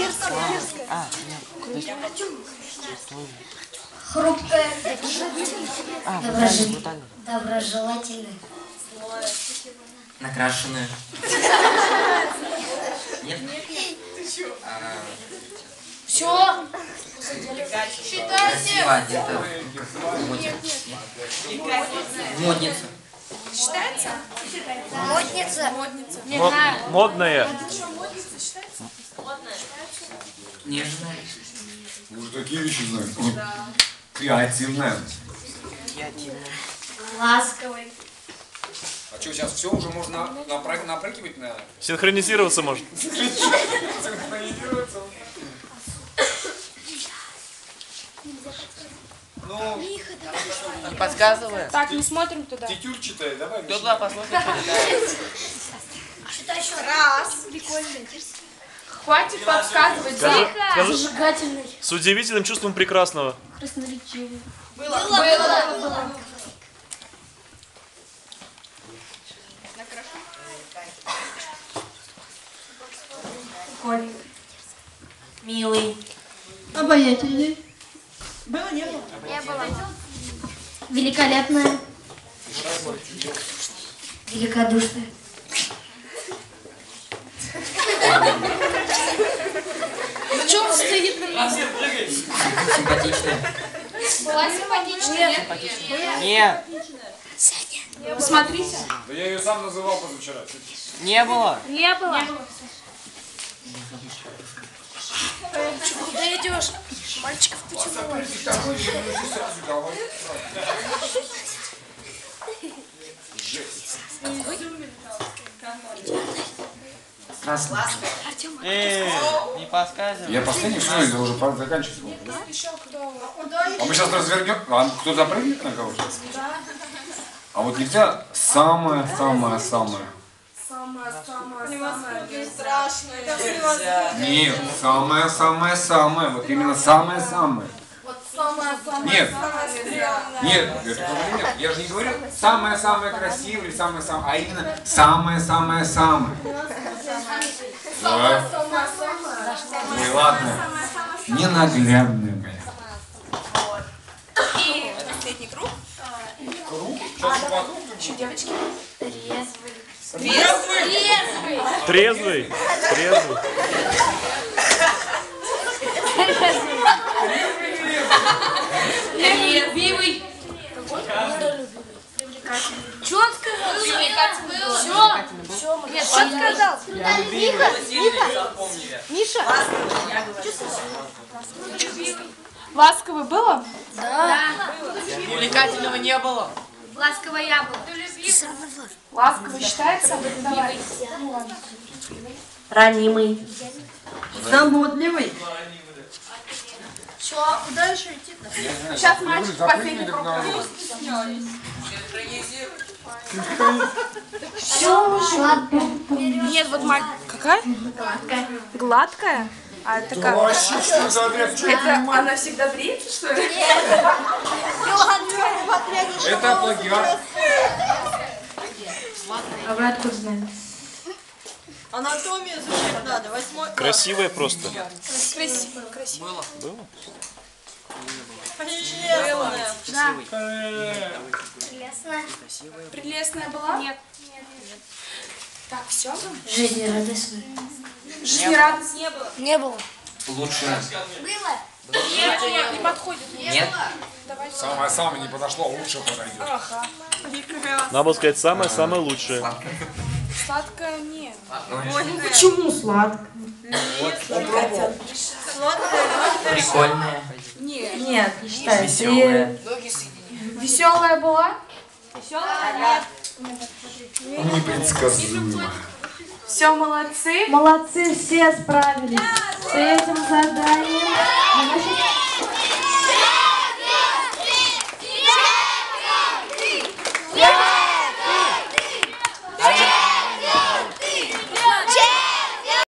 Дерзкая. Хрупкая. Доброжелательная. Накрашенная. Нет? Все. Красиво одета. Модница. Считается? Модница. Не знаю. Модная. Нежная. Вы уже такие вещи знаете. Креативная. Ласковый. А что, сейчас все уже можно напрыгивать, наверное? Синхронизироваться может. Синхронизироваться. Ну, Не подсказывай. Так, не смотрим туда. тетюль читай, давай. Кто туда посмотрит, полетает. Считай еще. Раз. Прикольно. Хватит подсказывать. Скажи, Зажигательный. с удивительным чувством прекрасного. Красноречивый. Было. Прикольный. Милый. Обаятельный. Было, не было? Не было. Великолепная. Великодушная. В чем стоит на месте? Симпатичная. Была симпатичная? Нет. Посмотрите. Да я ее сам называл позавчера. Не было. Не было. Куда идешь? Мальчиков почему? Красный. Не подсказывай. Я последний, что ли, уже пора заканчивать. А мы сейчас развернем. А кто запрыгнет на кого сейчас? А вот нельзя самое-самое-самое. Нет, самое-самое-самое. Вот именно самое-самое. Нет. Нет, это нет. Я же не говорю самое-самое красивое или самое-самое, а именно самое-самое-самое. Да. Ой, ладно. Ненаглядная моя. И последний круг. Круг? Что-то вокруг? Еще девочки. Трезвый. Трезвый. Любимый. Что он сказал? Все. Нет, что он сказал? Миша. Ласковый было? Увлекательного не было. Ласковое яблоко. Ласковый считается? Давай. Ну ладно. Ранимый. Заботливый. Че, куда еще идти? Сейчас мальчик последний круг. Все, сладкое. Нет, вот мальчик. Какая? Гладкая? А это как? Вообще, что за отряд? Это она всегда бреется, что ли? Это плагиат. А вы откуда знаете? Анатомию изучать надо. 8-й. Красивая просто. Красиво, красиво. Было? Прелестная. Да. Прелестная. Прелестная была? Нет. Так, все. Жизнерадостная. Жизнерадостная не было. Не было. Лучше. Нет, не подходит. Нет. Самое-самое не подошло, лучше подойдет. Ага. Надо было сказать самое-самое лучшее. Сладкая нет. Почему сладкое? Прикольная. Нет. Нет, не считаю. Веселая. Веселая была? Веселая? Нет. Непредсказуемо. Все, молодцы. Молодцы, все справились с этим заданием.